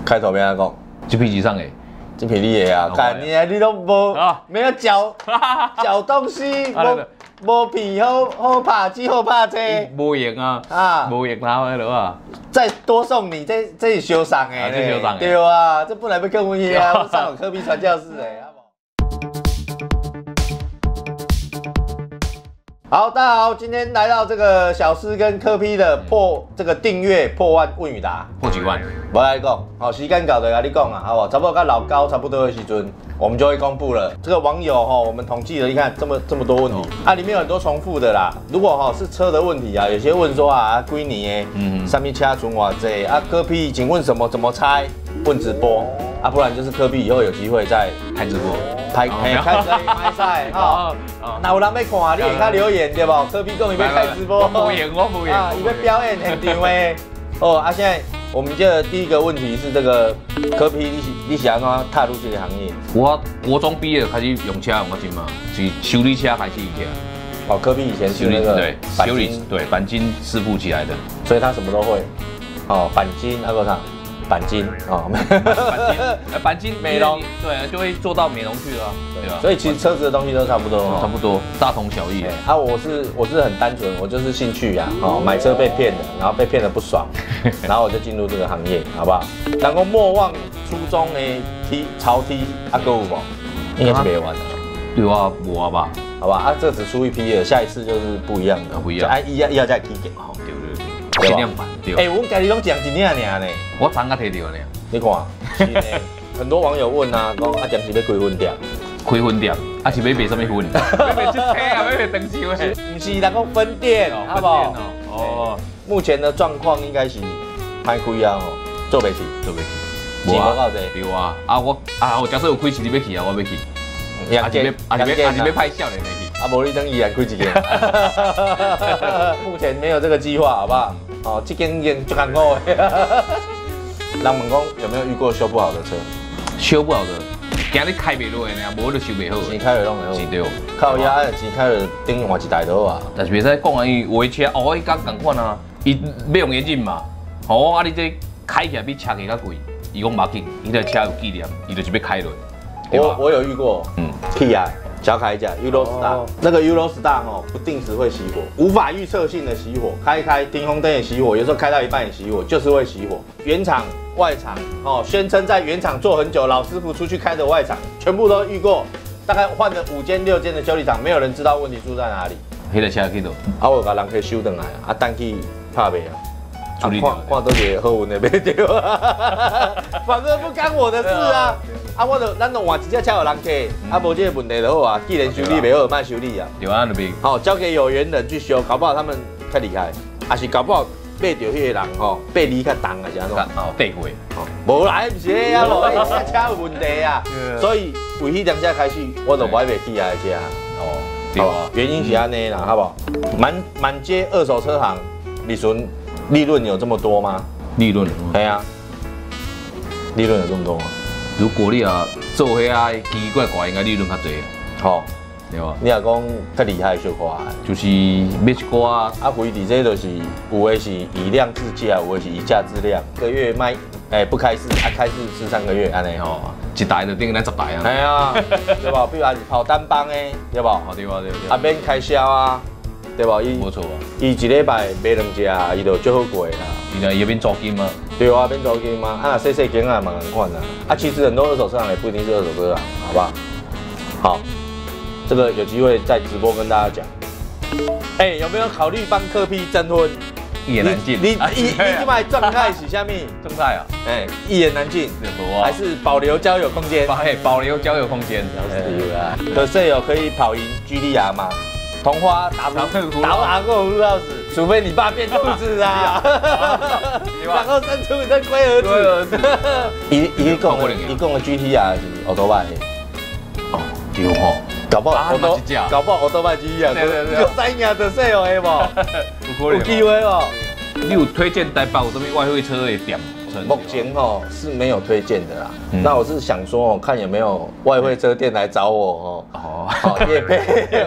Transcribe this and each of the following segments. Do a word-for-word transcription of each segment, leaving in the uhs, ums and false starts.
开头要安讲， 这批几上诶， 这批你的啊，干你啊，你都无没有搅搅东西，无无皮好好拍机好拍车， 无用啊， 啊， 无用他的了啊。 再多送你，这这是修赏诶， 这修赏对啊，这不能被跟我一啊，上有科比传教士诶，好不好？好，大家好，今天来到这个小诗跟柯 P 的破这个订阅破万问与答， 破几万， 我来讲，好，时间搞的跟你讲啊，好不好？差不多跟老高差不多的时阵，我们就会公布了。这个网友哈，我们统计了，你看这么这么多问题，啊，里面有很多重复的啦。如果哈是车的问题啊，有些问说啊，归你诶，嗯，上面掐存哇这啊，柯 P， 请问什么怎么猜？问直播啊，不然就是柯 P 以后有机会再开直播。 拍开开赛拍赛哈，那有人要看，你会看留言对不？柯 P 讲伊要开直播， 我无演我无演啊，伊要表演现场诶。哦啊，现在我们这第一个问题是这个柯 P， 你是你是安怎踏入这个行业？ 我国中毕业开始用车用到今嘛，是修理车开始起来。 哦，柯 P 以前是那个对修理对钣金师傅起来的， 所以他什么都会。哦，钣金那个啥。钣金哦， 钣金，钣金美容，对，就会做到美容去了，对吧？ 所以其实车子的东西都差不多， 差不多，大同小异。 啊，我是我是很单纯，我就是兴趣呀，哦，买车被骗的，然后被骗的不爽，然后我就进入这个行业，好不好？然后莫忘初衷的踢潮踢啊，够不？应该是没完了。 对啊，无啊吧？ 好吧，啊，这只出一批了，下一次就是不一样的， 不一样。 啊，一要一要再体检， 好，对对对。限量版，对。 哎，我家己拢讲一领尔呢。 我昨个摕到呢。 你看，是呢。很多网友问啊，讲啊，讲是要开分店， 开分店，啊是要卖什么分？要卖汽车啊，要卖灯饰喂。 不是，那个分店，好不好？哦。目前的状况应该是歹开啊，吼，做袂起， 做袂起。 钱无够济。 对啊，啊我啊我假设有开市，你要去啊，我要去。 啊是要啊是要啊是要派笑脸没去。 啊，无你等依然开一间。目前没有这个计划，好不好？哦，这间间就艰苦的。人问讲有没有遇过修不好的车？ 修不好的，今日开袂落的呢，无就修袂好。 钱开了弄袂好。是对。靠压按钱开了，等于换一台都啊。但是袂使讲啊，伊有的车哦，我伊讲共款啊，伊要用眼镜嘛。哦，啊你这开起来比车价较贵，伊讲冇紧，伊这车有纪念，伊就是要开轮。 我我有遇过，嗯 ，K I。小开一下 Eurostar， 那个 Eurostar 哦，不定时会熄火，无法预测性的熄火，开一开停红灯也熄火，有时候开到一半也熄火，就是会熄火。原厂、外厂哦，宣称在原厂做很久，老师傅出去开的外厂，全部都遇过，大概换了五间六间的修理厂，没有人知道问题出在哪里。 迄个车去倒？ 啊，我把人可以修回来啊，啊，单去拍卖啊。啊，看看都是好运的卖掉，反正不干我的事啊！啊，我就咱就换一只车有人开，啊，无这个问题就好啊。既然修理袂好，卖修理啊。 对啊，那边好交给有缘人去修，搞不好他们较厉害，还是搞不好买到迄个人吼，背离较重啊，是安怎？ 哦，背过。 哦，无啦，不是迄啊咯，这车有问题啊。所以为迄辆车开始，我就买袂起啊车。哦，对啊，原因是安尼啦，好不好？满满街二手车行，李纯。利润有这么多吗？ 利润？ 对啊，利润有这么多吗？ 如果你啊做遐啊奇奇怪怪，应该利润较多。好，对吧？ 你若讲较厉害小可就是买一寡啊， 规伫这就是有的是以量制价，有的是以价质量。一个月卖，哎不开市，啊开市吃三个月安尼吼， 一台就等于咱十台啊。 哎呀，对吧？比如还是跑单帮的，对不？ 好对吧？对对。 啊免开销啊。对吧？伊没错啊， 伊一礼拜买两只，伊就足好过啦。 伊呢，伊免租金吗？ 对啊，免租金吗？啊，细细间啊，蛮难看的。啊，其实很多二手车行也不一定是二手车行，好不好？好，这个有机会在直播跟大家讲。哎、欸，有没有考虑帮柯 P 征婚？ 一言难尽。 你你你今摆状态是虾米？ 状态啊？ 哎、欸，一言难尽。还是保留交友空间？ 保保留交友空间。 有啊。可是有可以跑赢 G T R 吗？同花打不打不打过葫芦钥匙，除非你爸变兔子啊，然后生出你的龟儿子。一一共一共的 G T R 是奥多麦。 哦，对吼， 搞不好奥多搞不好奥多麦 G T R 就三亚的 sale 的不？有机会哦。 你有推荐台北有什么外汇车的店？ 目前哦是没有推荐的啦。那我是想说哦，看有没有外汇车店来找我哦。哦，好业配。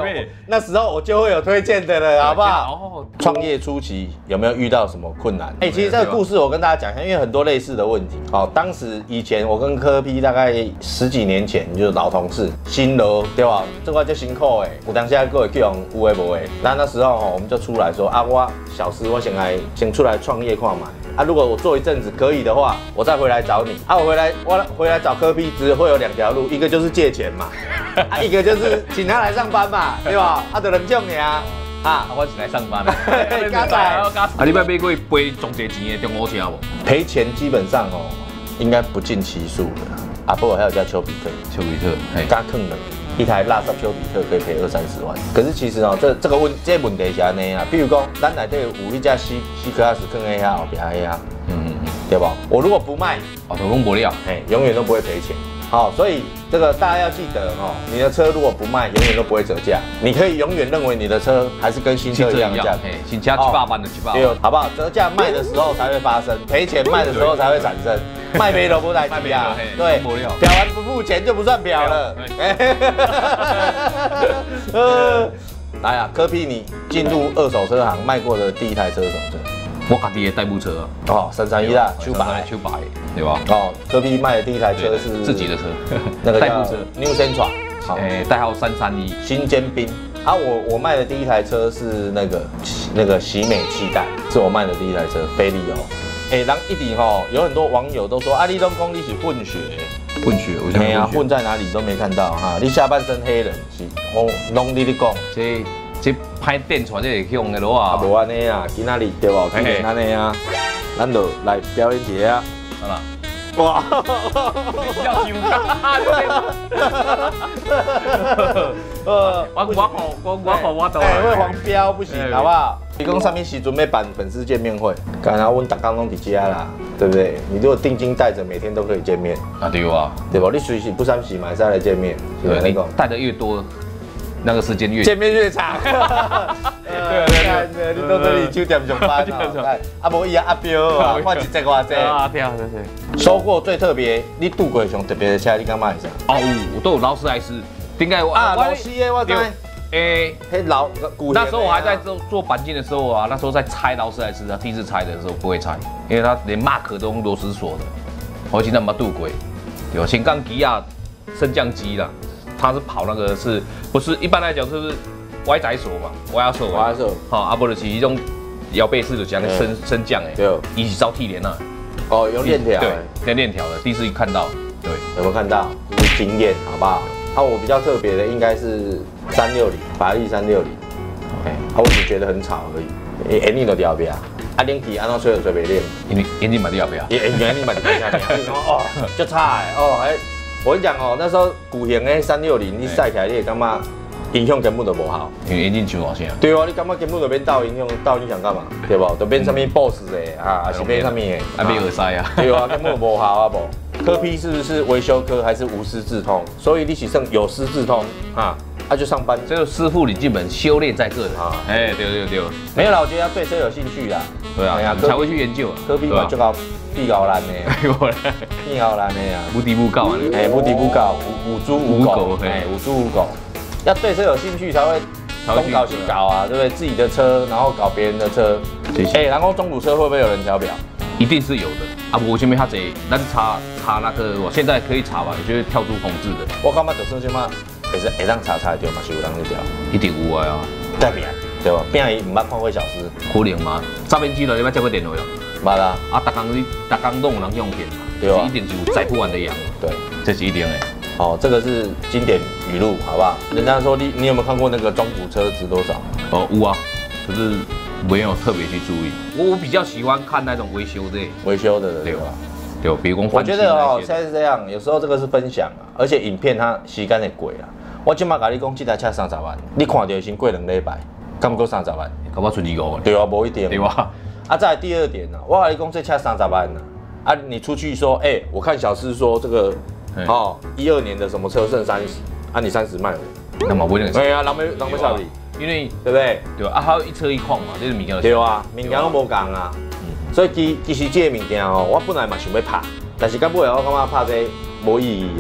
那时候我就会有推荐的了，好不好？ 哦， 创业初期有没有遇到什么困难？哎、欸，其实这个故事我跟大家讲一下，因为很多类似的问题。好，当时以前我跟柯 P 大概十几年前就是老同事，新楼对吧？这块就辛苦哎，我当下各位去用有诶无诶。那那时候哦，我们就出来说啊，我小师我先来先出来创业看嘛。啊，如果我做一阵子可以的话，我再回来找你。啊，我回来我回来找柯 P 只会有两条路，一个就是借钱嘛，啊，一个就是请他来上班嘛，对吧？啊，就两种尔。啊， 我是来上班的。 加仔， 啊，你捌买过赔上侪钱的中古车无？ 赔钱基本上哦，应该不计其数的。啊，不过还有叫丘比特， 丘比特， 加坑能一台垃圾丘比特可以赔二三十万。可是其实哦，这这个问这个问题是安尼啊，比如讲，咱内底有迄只 C C class 坑在遐后边遐，嗯嗯嗯，对不？我如果不卖， 哦，都弄不了， 哎，永远都不会赔钱。好，所以这个大家要记得哦，你的车如果不卖，永远都不会折价。你可以永远认为你的车还是跟新车一样的价格， 新车七八万的七八万， 对，好不好？折价卖的时候才会发生，赔钱卖的时候才会产生。卖没都不来提啊，对，表完不付钱就不算表了。呃，来啊，柯 P， 你进入二手车行卖过的第一台车是什么车？ 我家己的代步车啊， 哦，三三一啦，秋白， 秋白，对吧？ 哦，柯 P 卖的第一台车是自己的车， 那个代步车 New Sentra， 好， 哎，代号三三一， 新尖兵。啊，我我卖的第一台车是那个那个喜美气带，是我卖的第一台车，菲利欧。哎，人一直吼，有很多网友都说啊，你拢讲你是混血， 混血，我没啊，混在哪里都没看到哈，你下半身黑人是，我拢你咧讲， 这这拍电传这会用的咯啊， 啊无安尼啊，今仔日对不？今天安尼啊，咱就来表演一下， 好啦。 哇！ 要求呃，我我好我我好我都哎，会黄标不行，好不好？你讲上面时准备办粉丝见面会，刚才问大家拢伫家啦，对不对？你如果定金带着，每天都可以见面。 啊对啊， 对吧？你随时不三洗买再来见面，对你讲带的越多，那个时间越见面越长。对对对，你到这里酒店上班哦，啊无伊啊阿彪啊，看一只偌济。啊对啊对对。收过最特别，你度过上特别的车，你敢买啥？ 哦，我都有劳斯莱斯，点解我啊劳斯的我知。 诶， 迄老那时候我还在做做钣金的时候啊，那时候在拆劳斯莱斯啊，第一次拆的时候不会拆，因为它连 mark 都用螺丝锁的，我现在没度过。有新钢吉亚升降机啦，它是跑那个是不是一般来讲就是歪仔锁嘛，歪压锁， 歪压锁， 好，啊不是一种摇背式的这样升升降诶， 对， 一起招替连啊， 哦，有链条， 对，连链条的，第一次看到，对， 有没有看到？就是经验，好不好？啊，我比较特别的应该是三六零，法拉利三六零，哎，啊，我只觉得很吵而已，眼睛都掉边，啊，冷气安怎吹都吹袂冷， 眼睛眼睛嘛掉边， 眼眼睛嘛掉边，哦，就差诶，哦，哎，我跟你讲哦，那时候古型的三六零，你晒起来你会感觉音响根本都无好， 因为眼睛上大声。 对啊，你感觉根本就变倒音响，倒音响干嘛？对不？就变什么 boss 的啊，还是变什么的？ 还变耳塞啊？ 对啊，根本无好啊不。柯 P 是不是维修科还是无师自通？所以你是剩有师自通啊，他、啊、就上班。 这个师傅你基本修炼在这的啊。哎，对对对。 没有啦，我觉得要对车有兴趣啦。 对啊，才会去研究。 柯 P 嘛就搞地高难的，地高难的呀， 无敌不高啊。 哎，无敌不高，无无猪无狗，哎，无猪无狗。要对车有兴趣才会东搞西搞啊，对不对？自己的车，然后搞别人的车。哎，然后中古车会不会有人调表？ 一定是有的啊！我前面他这，咱查查那个，我现在可以查吧？就是跳出红字的。 我感觉就算什么，也是会当查查掉嘛，是有人去调。 一定有啊！ 代表对吧？变伊唔捌看过小时， 可能吗？诈骗机了，你捌接过电话哟？ 捌啦。 啊，逐工你逐工都有人用骗嘛？ 对啊。 一定是有宰不完的羊。对，这是一定的。 哦，这个是经典语录，好不好？人家说你，你有没有看过那个中古车值多少？ 哦，有啊，可是没有特别去注意。我我比较喜欢看那种维修的， 维修的对吧？ 对，比如讲， 我觉得哦，现在是这样，有时候这个是分享啊，而且影片它时间会贵啊。我今麦甲你讲，这台车三十万，你看到先过两礼拜，敢不够三十万？ 搞不好存二五万。 对啊，无一定。 对吧？ 啊，再来第二点呢、啊，我甲你讲，这车三十万呢、啊，啊，你出去说，哎、欸，我看小师说这个。哦，一二年的什么车剩三十，啊你三十卖我， 那么不能。 对啊，人要人要少你， 因为对不对？ 对啊，还有一车一况嘛，这是物件。 对啊，物件都无共啊。所以其其实这个物件哦，我本来嘛想要拍，但是到尾我感觉拍这无意义啊。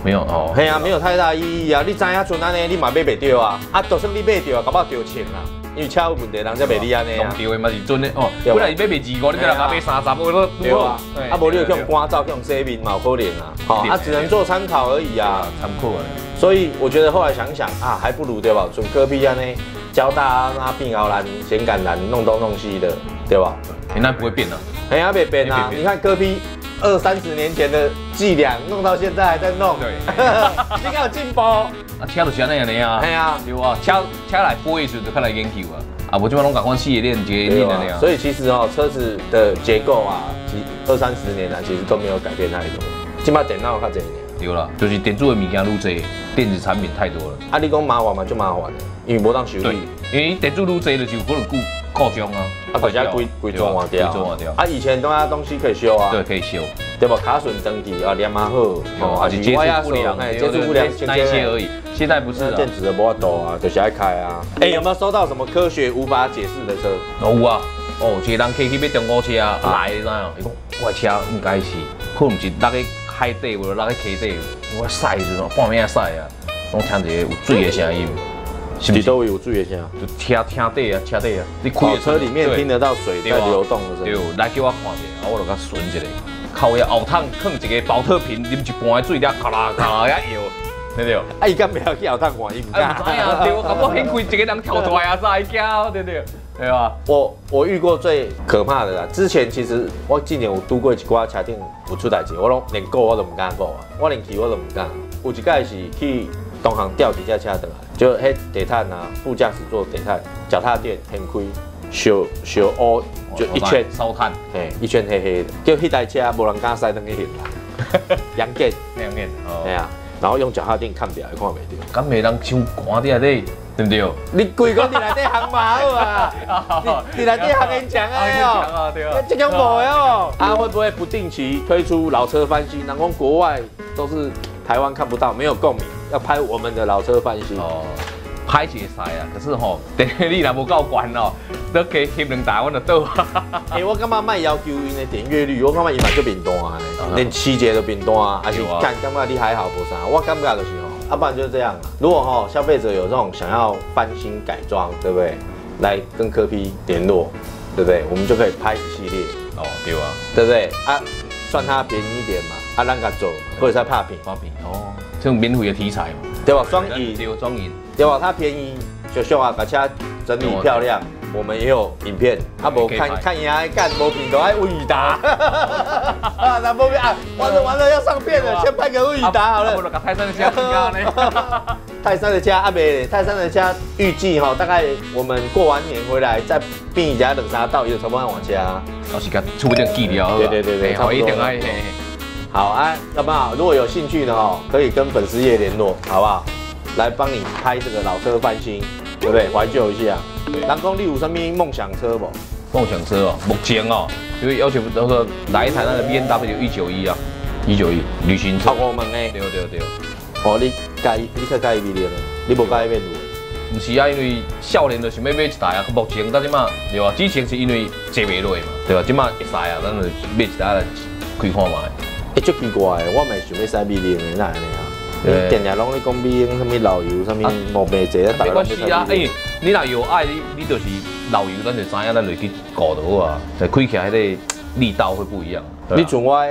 没有哦， 嘿啊，没有太大意义啊！你知影像安尼，你嘛买袂着啊！啊，就算你买着，搞不好着穿啦，因为车有问题，人才袂你安尼啊。 弄掉的嘛是准的哦，本来是买卖二五，你叫人家买三十，我都对啊。啊，无你就用刮照、用洗面嘛，有可能啊。好，啊，只能做参考而已啊。 参考啊。 所以我觉得后来想想啊，还不如对吧？准科比安尼教大家那变熬篮、显感篮、弄东弄西的，对吧？ 应该不会变啊。 哎呀，别变啊！你看科比。二三十年前的伎俩，弄到现在还在弄，对，应该有进步。啊， 车就是安尼安尼啊，系啊，对啊，车车来播的时候就开来研究啊，啊，无即摆拢共款四个链接链安尼啊。 所以其实哦，车子的结构啊，其二三十年来其实都没有改变太多，起码电脑较侪。 对啦，就是电子的物件愈侪，电子产品太多了。 啊，你讲麻烦嘛，就麻烦了，因为无当修理。 因为电子愈侪，就是有可能故故障啊， 啊，大家规规装换掉，规装换掉。啊，以前东西东西可以修啊， 对，可以修， 对吧？卡榫整体啊，连嘛好， 哦，还是接触不良， 哎，接触不良那一些而已。现在不是电子的无法度啊，就是爱开啊。哎，有没有收到什么科学无法解释的车？ 有啊，哦，一个人开去买中古车来，你知影？伊讲我的车应该是，可能是落去海底，或者落去溪底，我晒时阵半暝晒啊，拢听一个有水的声音。 是不是都有注意一下？ 就车车底啊，车底啊，你开车里面听得到水在流动的声音。 对，来叫我看一下，我就甲顺一下。靠呀，后趟放一个保特瓶，啉一半的水，了咔啦咔啦遐摇，对不对？啊， 伊敢不要去后趟玩？伊唔敢。 唔知啊，对，我我很贵，一个人跳出来啊，再叫，对不对？对吧？ 我我遇过最可怕的啦。之前其实我今年有拄过一寡车顶有出代志，我拢连顾我都唔敢顾啊，我连骑我都唔敢。有一届是去东航调几架车倒来。就迄地毯啊，副驾驶座地毯，脚踏垫掀开，小小乌就一圈烧炭， 嘿，一圈黑黑的，叫迄台车无人敢驶登去现啦，杨健， 杨健， 哎呀，然后用脚踏垫看表也看袂到， 敢袂人伤寒伫内底，对不对？ 你规个伫内底行嘛好啊，你伫内底行很强哎哦，这种无的哦，他会不会不定期推出老车翻新？人讲国外都是台湾看不到，没有共鸣。要拍我们的老车翻新哦， 拍是会使啊，可是吼，电力若无够悬哦，都可以翕两台，我就倒。 哎，我感觉卖要求因的点阅率，我感觉伊嘛就变单啊，连七节都变单啊，还是感感觉你还好无啥，我感觉就是吼，要不然就是这样。如果吼消费者有这种想要翻新改装，对不对？来跟柯 P 联络，对不对？我们就可以拍一系列哦，对啊， 对不对？啊，算它便宜一点嘛，啊，让它走，或者再拍平， 拍平哦。这种免费的题材嘛， 对吧？双赢， 对，双赢， 对吧？它便宜，就秀啊，把车整理漂亮。我们也有影片，啊无看看人家干无片都爱吴宇达，啊那无片啊，完了完了要上片了，先拍个吴宇达好了。 我就把泰山的车加呢， 泰山的车啊没，泰山的车预计哈，大概我们过完年回来再变一家冷沙道，有差不多往家， 到时间出一点记了。 对对对对， 好一点爱。 好啊，要不好？如果有兴趣的哦，可以跟粉丝页联络，好不好？来帮你拍这个老车翻新，对不对？怀旧一下。人讲你有什么梦想车不？ 梦想车哦，目前哦，就是要求那个来一台那个 B M W 一九一啊，一九一旅行车。 我问呢？ 对对对。 哦，你介意，你较介意 B M W 你无介意变路？ 不是啊，因为少年就想要买一台啊，目前到即马对吧？之前是因为坐袂落嘛，对吧？即马会使啊，咱就买一台来开看卖。 哎，足奇怪的，我咪想要使 B M W 的，哪安尼啊？你定定拢咧讲 B M W 什么老油，什么毛病济啊？ 没关系啊，哎，你若有爱，你你就是老油，咱就知影，咱就去搞就好啊。就开起来迄个力道会不一样。 你像我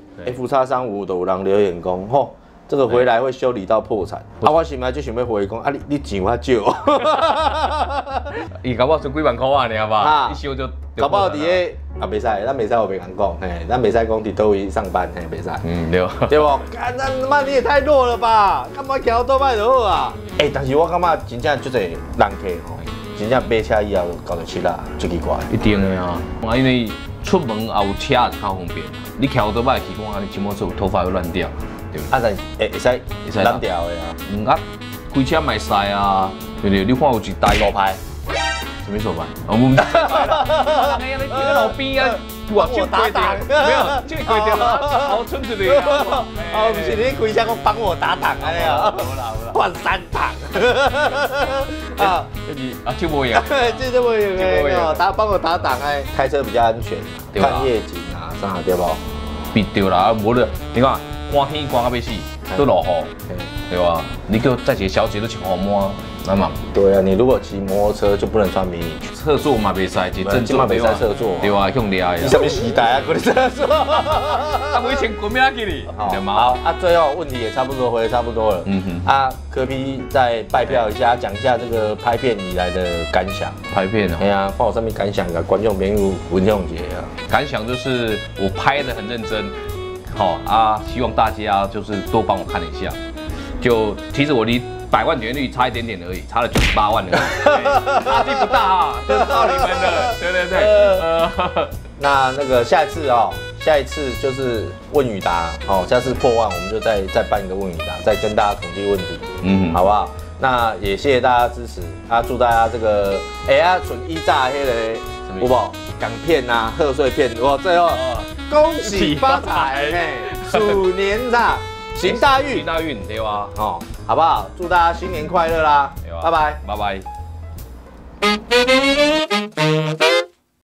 F 叉三五都有人留言讲，吼，这个回来会修理到破产。啊，我心内就想要回讲，啊，你你钱较少。 伊搞不好剩几万块啊，你好吧？一修就。 搞不好伫个啊，袂使，咱袂使我袂敢讲，嘿，咱袂使讲伫倒位上班，嘿，袂使。嗯，对。对不？干，那他妈你也太弱了吧？干嘛调多卖就好啊？哎，但是我感觉真正就这人客吼，真正买车以后搞得起啦，最奇怪。 一定的啊，啊，因为出门后车较方便，你调多卖去讲，你起码做头发会乱掉，对不？ 啊，但会会使会使乱掉的啊。嗯啊， 开车卖晒啊，对不对？你看有一台路牌。 什么手牌？我们哎呀，你停在路边啊，哇，就打挡，没有，就规定了，好村子里。 哦，不是你开车讲帮我打挡啊？没有，换三档。啊， 就是啊，就无用， 就这么用哎，打帮我打挡哎，开车比较安全，看夜景啊，啥对不？ 必对啦，无了，你看，寒天寒到要死， 都落雨，对吧？你叫再一个小姐都穿雨满，那嘛？ 对啊，你如果骑摩托车就不能穿迷你裙， 厕所嘛袂使，就正嘛袂使厕所， 对啊，向掠的。 你什么时代啊？过你厕所？ 啊，我以前滚咩去你？对吗？ 好啊，最后问题也差不多，回的差不多了。嗯哼。啊，柯 P 再拜票一下，讲一下这个拍片以来的感想。 拍片啊？ 哎呀，帮我上面感想的观众朋友文雄杰啊。 感想就是我拍的很认真，好啊，希望大家就是多帮我看一下。就其实我离百万点阅率差一点点而已，差了九十八万而已，差距不大啊，就是靠你们的，对对对。呃， 那那个下一次哦，下一次就是问与答哦，下次破万我们就再再办一个问与答，再跟大家统计问题，嗯，好不好？那也谢谢大家支持啊，祝大家这个哎呀，纯一炸黑的有无港片呐、贺岁片，哇，最后恭喜发财，哎，鼠年呐，行大运， 行大运，对吧？ 哦，好不好？祝大家新年快乐啦，拜拜， 拜拜。